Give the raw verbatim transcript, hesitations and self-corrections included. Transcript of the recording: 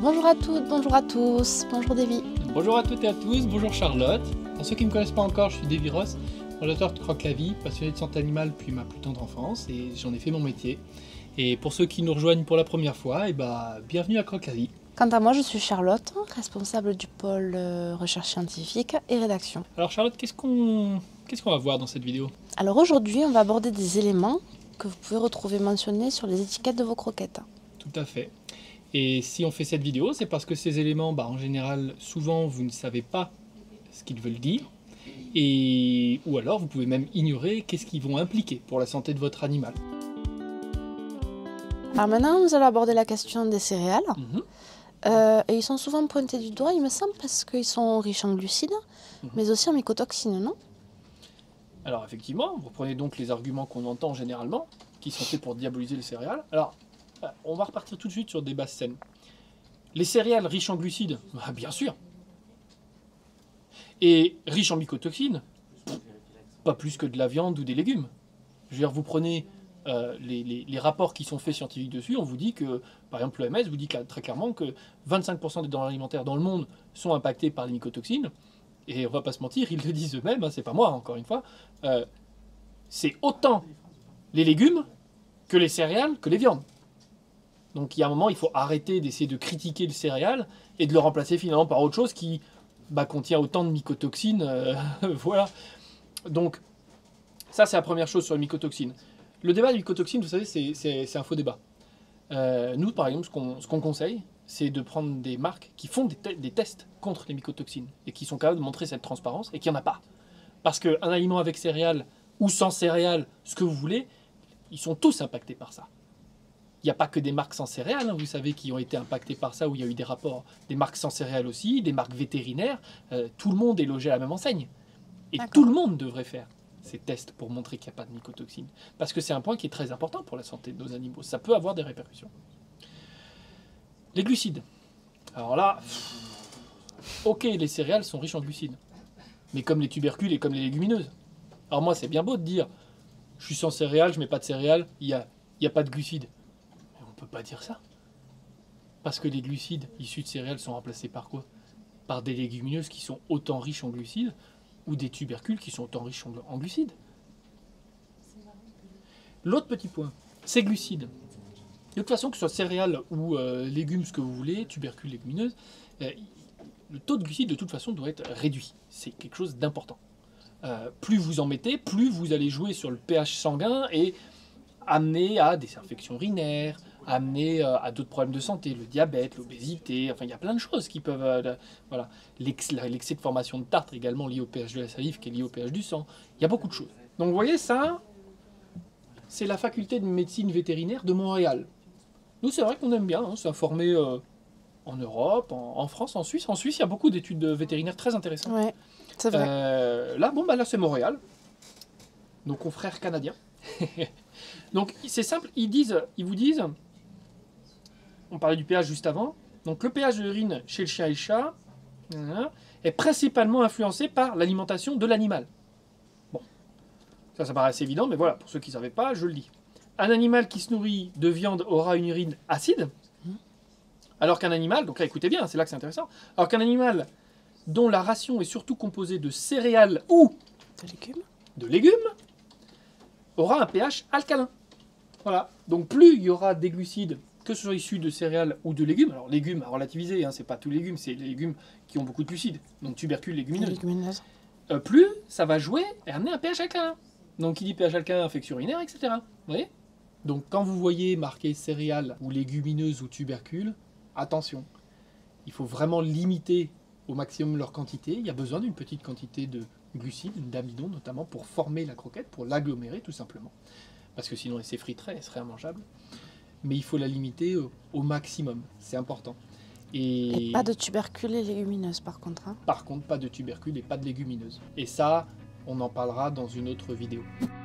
Bonjour à toutes, bonjour à tous, bonjour Davy. Bonjour à toutes et à tous, bonjour Charlotte. Pour ceux qui ne me connaissent pas encore, je suis Davy Ross, fondateur de Croque la Vie, passionné de santé animale depuis ma plus tendre enfance et j'en ai fait mon métier. Et pour ceux qui nous rejoignent pour la première fois, et bah, bienvenue à Croque la Vie. Quant à moi, je suis Charlotte, responsable du pôle euh, recherche scientifique et rédaction. Alors Charlotte, qu'est-ce qu'on qu'est-ce qu'on va voir dans cette vidéo? Alors aujourd'hui, on va aborder des éléments que vous pouvez retrouver mentionnés sur les étiquettes de vos croquettes. Tout à fait. Et si on fait cette vidéo, c'est parce que ces éléments, bah, en général, souvent, vous ne savez pas ce qu'ils veulent dire. Et... ou alors, vous pouvez même ignorer qu'est-ce qu'ils vont impliquer pour la santé de votre animal. Alors maintenant, nous allons aborder la question des céréales. Mmh. Euh, et ils sont souvent pointés du doigt, il me semble, parce qu'ils sont riches en glucides, mmh. mais aussi en mycotoxines, non? Alors effectivement, vous prenez donc les arguments qu'on entend généralement, qui sont faits pour diaboliser les céréales. Alors, on va repartir tout de suite sur des bases saines. Les céréales riches en glucides, bah, bien sûr. Et riches en mycotoxines, pas plus que de la viande ou des légumes. Je veux dire, vous prenez euh, les, les, les rapports qui sont faits scientifiques dessus, on vous dit que, par exemple, l'O M S vous dit très clairement que vingt-cinq pour cent des denrées alimentaires dans le monde sont impactées par les mycotoxines. Et on va pas se mentir, ils le disent eux-mêmes, hein, c'est pas moi, encore une fois. Euh, c'est autant les légumes que les céréales que les viandes. Donc il y a un moment, il faut arrêter d'essayer de critiquer le céréal et de le remplacer finalement par autre chose qui bah, contient autant de mycotoxines. Euh, voilà. Donc ça, c'est la première chose sur les mycotoxines. Le débat des mycotoxines, vous savez, c'est un faux débat. Euh, nous, par exemple, ce qu'on ce qu'on conseille, c'est de prendre des marques qui font des, te des tests contre les mycotoxines et qui sont capables de montrer cette transparence et qu'il n'y en a pas. Parce qu'un aliment avec céréales ou sans céréales, ce que vous voulez, ils sont tous impactés par ça. Il n'y a pas que des marques sans céréales, hein, vous savez, qui ont été impactées par ça, où il y a eu des rapports. Des marques sans céréales aussi, des marques vétérinaires. Euh, tout le monde est logé à la même enseigne. Et tout le monde devrait faire ces tests pour montrer qu'il n'y a pas de mycotoxines. Parce que c'est un point qui est très important pour la santé de nos animaux. Ça peut avoir des répercussions. Les glucides. Alors là, ok, les céréales sont riches en glucides. Mais comme les tubercules et comme les légumineuses. Alors moi, c'est bien beau de dire, je suis sans céréales, je ne mets pas de céréales, il n'y a, y a pas de glucides. Mais on ne peut pas dire ça. Parce que les glucides issus de céréales sont remplacés par quoi? Par des légumineuses qui sont autant riches en glucides ou des tubercules qui sont autant riches en glucides. L'autre petit point, ces glucides. De toute façon, que ce soit céréales ou euh, légumes, ce que vous voulez, tubercules, légumineuses, euh, le taux de glucides de toute façon doit être réduit. C'est quelque chose d'important. Euh, plus vous en mettez, plus vous allez jouer sur le pH sanguin et amener à des infections urinaires, amener euh, à d'autres problèmes de santé, le diabète, l'obésité, enfin il y a plein de choses qui peuvent... Euh, voilà. L'excès de formation de tartre également lié au pH de la salive qui est lié au pH du sang. Il y a beaucoup de choses. Donc vous voyez, ça, c'est la faculté de médecine vétérinaire de Montréal. Nous, c'est vrai qu'on aime bien hein, s'informer euh, en Europe, en, en France, en Suisse. En Suisse, il y a beaucoup d'études vétérinaires très intéressantes. Ouais, c'est vrai. Euh, là, bon, bah là, c'est Montréal, nos confrères canadiens. Donc, c'est simple, ils, disent, ils vous disent, on parlait du pH juste avant, donc le pH de l'urine chez le chien et le chat hein, est principalement influencé par l'alimentation de l'animal. Bon, ça, ça paraît assez évident, mais voilà, pour ceux qui ne savaient pas, je le dis. Un animal qui se nourrit de viande aura une urine acide, alors qu'un animal, donc là écoutez bien, c'est là que c'est intéressant, alors qu'un animal dont la ration est surtout composée de céréales ou de légumes, de légumes aura un pH alcalin. Voilà, donc plus il y aura des glucides, que ce soit issus de céréales ou de légumes, alors légumes à relativiser, hein, c'est pas tous les légumes, c'est les légumes qui ont beaucoup de glucides, donc tubercules, légumineuses, légumineuses. Euh, plus ça va jouer et amener un pH alcalin. Donc qui dit pH alcalin, infection urinaire, et cetera. Vous voyez? Donc quand vous voyez marqué céréales ou légumineuses ou tubercules, attention, il faut vraiment limiter au maximum leur quantité. Il y a besoin d'une petite quantité de glucides, d'amidon notamment, pour former la croquette, pour l'agglomérer tout simplement. Parce que sinon elle s'effriterait, elle serait immangeable. Mais il faut la limiter au, au maximum, c'est important. Et, et pas de tubercules et légumineuses par contre. Hein. Par contre, pas de tubercules et pas de légumineuses. Et ça, on en parlera dans une autre vidéo.